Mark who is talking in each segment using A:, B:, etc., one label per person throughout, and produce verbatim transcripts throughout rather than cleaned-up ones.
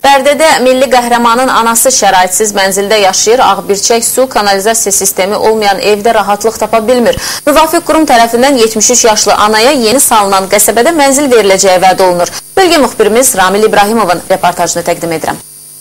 A: Bərdədə milli qəhrəmanın anası şəraitsiz mənzildə yaşayır. Ağbirçək su, kanalizasiya sistemi olmayan evdə rahatlıq tapa bilmir. Müvafiq qurum tərəfindən yetmiş üç yaşlı anaya yeni salınan qəsəbədə mənzil veriləcəyi vəd olunur. Bölgə müxbirimiz Ramil İbrahimovun reportajını təqdim edirəm.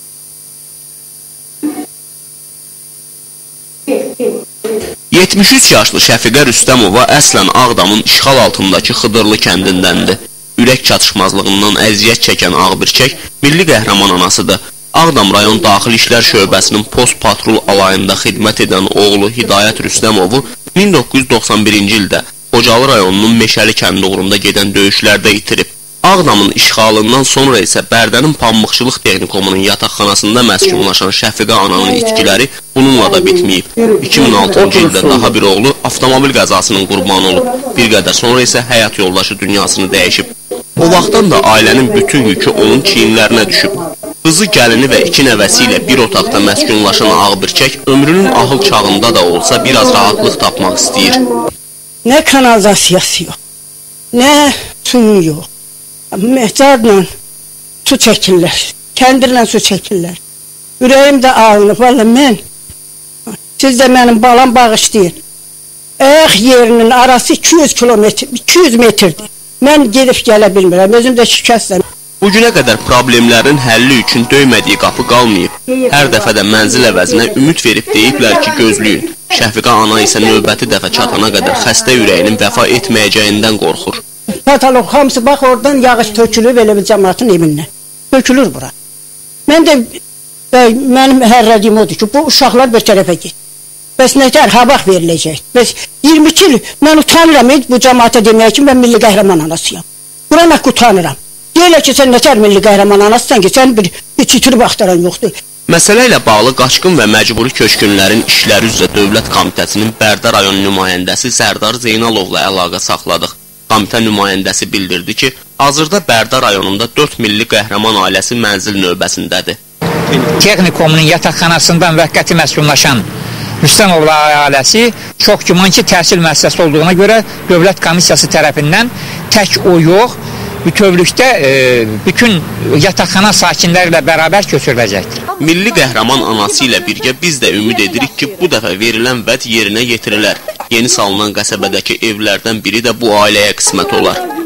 B: yetmiş üç yaşlı Şəfiqə Rüstəmova əslən Ağdamın işğal altındakı Xıdırlı kəndindəndir. Ürək çatışmazlığından əziyyət çəkən Ağbirçək milli qəhrəman anasıdır. Ağdam rayon Daxili İşlər Şöbəsinin post patrul alayında xidmət edən oğlu Hidayət Rüstəmovu min doqquz yüz doxsan birinci ildə Xocalı rayonunun Meşəli kəndi uğrunda gedən döyüşlərdə itirib. Ağdamın işğalından sonra isə Bərdənin Pambıqçılıq Texnikomunun yataqxanasında məskunlaşan Şəfiqə ananın itkiləri bununla da bitməyib. iki min altıncı ildə daha bir oğlu avtomobil qəzasının qurbanı olub. Bir qədər sonra isə həyat yoldaşı dünyasını dəyişib. O vaxtdan da ailənin bütün yükü onun çiyinlərinə düşüb. Qızı, gəlini və iki nəvəsi ilə bir otaqda məskunlaşan Ağbirçək ömrünün ahıl çağında da olsa biraz rahatlıq tapmaq istəyir.
C: Nə kanalizasiyası yox, nə suyu yox. Məhcarla su çəkirlər, kəndirlə su çəkirlər. Ürəyim də ağlanıb, valla mən, siz də mənim balam bağışlayın. Ayaq yerinin arası iki yüz kilometr, iki yüz metrdir. Mən gedib gələ bilmirəm, özüm də şikəstəm.
B: Bugünə qədər problemlərin həlli üçün döymədiyi qapı qalmayıb. Hər dəfə də mənzil əvəzinə ümid verib deyiblər ki, gözləyin. Şəfiqə ana isə növbəti dəfə çatana qədər xəstə ürəyinin vəfa etməyəcəyindən qorxur.
C: Katalog hamısı bax oradan yağış tökülür elə bir cəmaatın evindən. Tökülür bura. Mən də mənim hərrədiyim odur ki, bu uşaqlar bir tərəfə get. Bəs nətər habaq veriləcək? Bəs iyirmi iki il mən utanıram bu cəmaata deməyə ki, mən milli qəhrəman anasıyam. Bura mən utanıram. Deyirlər ki, sən nətər milli qəhrəman anasısan ki, sən bir heç itirib axtaran yoxdur.
B: Məsələ ilə bağlı qaçqın və məcburi köçkünlərin işləri üzrə Dövlət Komitəsinin Bərdə rayon nümayəndəsi Sərdar Zeynalovla əlaqə saxladıq. Komitə nümayəndəsi bildirdi ki, hazırda Bərdə rayonunda dörd milli qəhrəman ailəsi mənzil növbəsindədir.
D: Texnikomunun yataqxanasından müvəqqəti məskunlaşan Rüstəmovla ailəsi çox güman ki, təhsil müəssisəsi olduğuna görə Dövlət Komissiyası tərəfindən tək o yox, bütövlükdə e, bütün yataqxana sakinləri ilə bərabər köçürüləcəkdir.
B: Milli qəhrəman anası ilə birgə biz də ümid edirik ki, bu dəfə verilən vəd yerinə yetirilər. Yeni salınan qəsəbədəki evlərdən biri də bu ailəyə qismət olar.